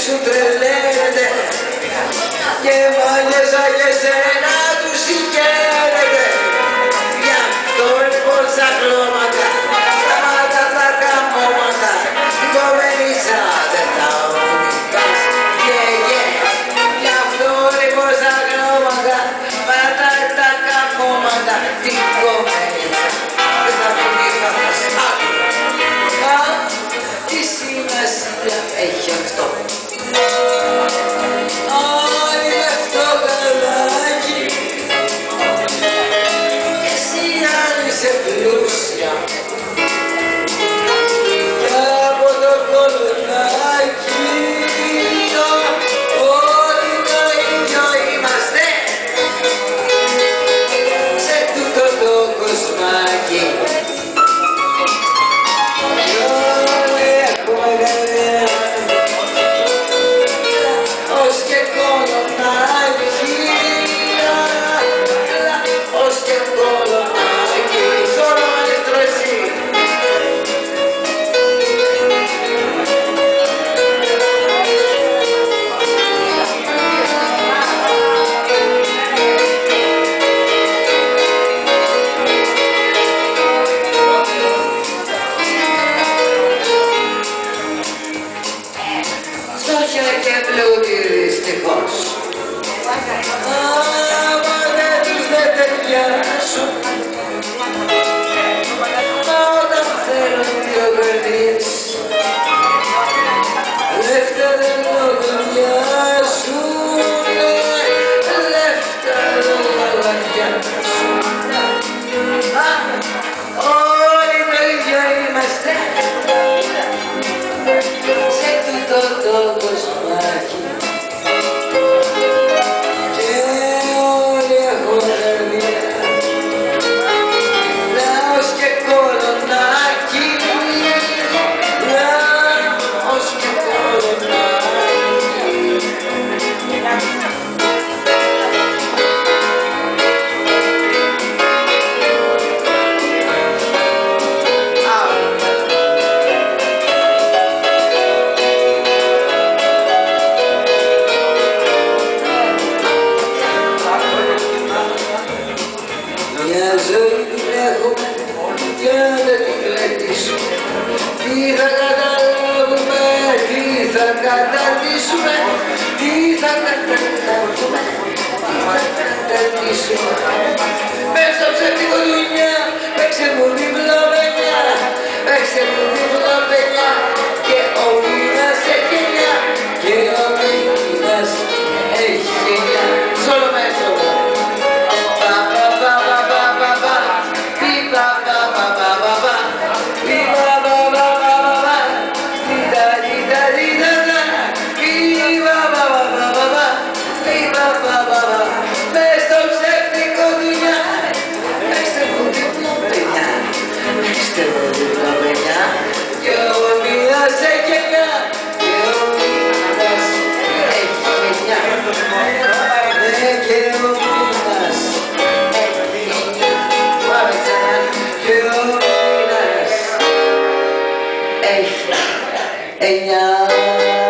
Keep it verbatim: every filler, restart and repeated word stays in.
σου τρελαίνεται και μάγες σαν και σένα τους συγχαίρεται. Γι' αυτό λοιπόν στα χρώματα σταμάτα τα καμώματα, η κομμενίτσα δεν τα οδηγάς, yeah, yeah. Γι' αυτό λοιπόν στα χρώματα σταμάτα τα καμώματα, την κομμενίτσα δεν τα οδηγάς. Μα τι σημασία έχει αυτό? Και πλούτη δυστυχώς άμα δεν τους δεν ταιριάσουν, μα όταν θέλουν δύο καρδιές λεφτά δεν λογαριάζουν, λεφτά δεν λογαριάζουν. Όλοι το ίδιο είμαστε σε τούτο το κοσμάκι και όλοι έχουν καρδιά, λαός και κολονάκι, λαός και κολονάκι. Μια ζωή την έχουμε και αν δεν την κλαιτήσουμε, τι θα καταλάβουμε, τι θα καταρτήσουμε, τι θα καταλάβουμε, τι θα καταρτήσουμε. Μες στο ψεύτικο δουλειά, παίξε μου την βλαβενιά, παίξε μου την βλαβενιά και ο μήνας έχει γενιά, και ο μήνας έχει γενιά. Σ' όλο μέσα μου. Εννιά